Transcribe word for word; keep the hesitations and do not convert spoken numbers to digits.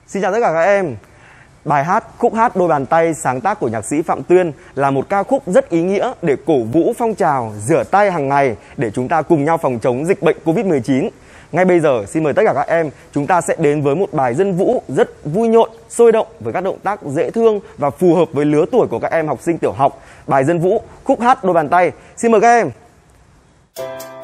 Xin chào tất cả các em. Bài hát Khúc hát đôi bàn tay sáng tác của nhạc sĩ Phạm Tuyên là một ca khúc rất ý nghĩa để cổ vũ phong trào rửa tay hàng ngày để chúng ta cùng nhau phòng chống dịch bệnh Covid mười chín. Ngay bây giờ xin mời tất cả các em chúng ta sẽ đến với một bài dân vũ rất vui nhộn, sôi động với các động tác dễ thương và phù hợp với lứa tuổi của các em học sinh tiểu học. Bài dân vũ Khúc hát đôi bàn tay. Xin mời các em.